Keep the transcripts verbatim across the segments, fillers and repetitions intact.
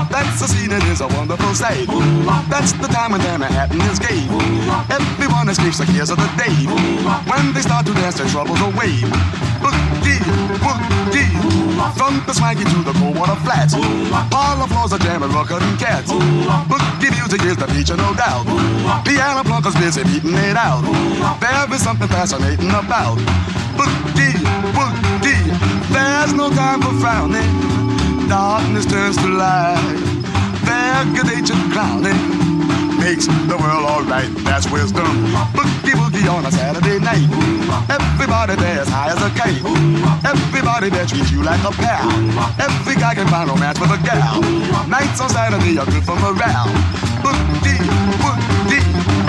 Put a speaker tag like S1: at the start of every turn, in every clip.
S1: That's the scene, it is a wonderful sight. That's the time when Manhattan is gay. Everyone escapes the cares of the day. When they start to dance, their troubles away. Boogie, boogie, from the swaggy to the cold water flats. All the floors are jamming, rockin' cats. Boogie music is the feature, no doubt. Piano plunkers busy beating it out. There is something fascinating about boogie, boogie. There's no time for frowning. Darkness turns to light. Their good natured clowning makes the world alright. That's wisdom. Boogie woogie on a Saturday night. Everybody there is high as a kite. Everybody there treats you like a pal. Every guy can find romance with a gal. Nights on Saturday are good for morale. Boogie, boogie.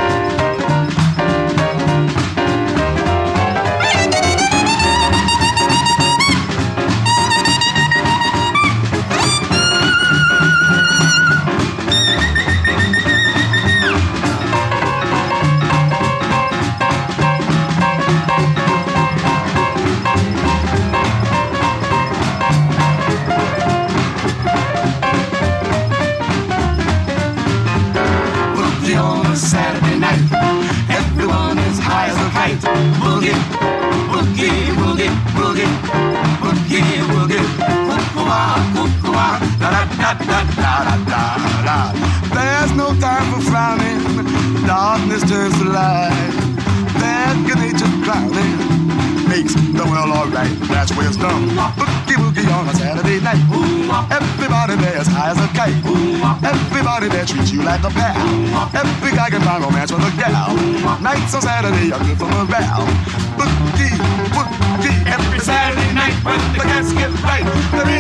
S1: Saturday night, everyone is high as a kite. Boogie, boogie, boogie, boogie, boogie, boogie, koo-koo-wah, koo-koo-wah, da-da-da-da-da-da-da. There's no time for frowning. Darkness turns to light. That good natured clowning makes the world alright. That's wisdom. Boogie woogie on a Saturday night. Everybody there is high as a kite. Everybody there treats you like a pal. Every guy can find romance with a gal. Nights on Saturday are good for morale. Boogie, boogie. Every Saturday night when the gas get right, there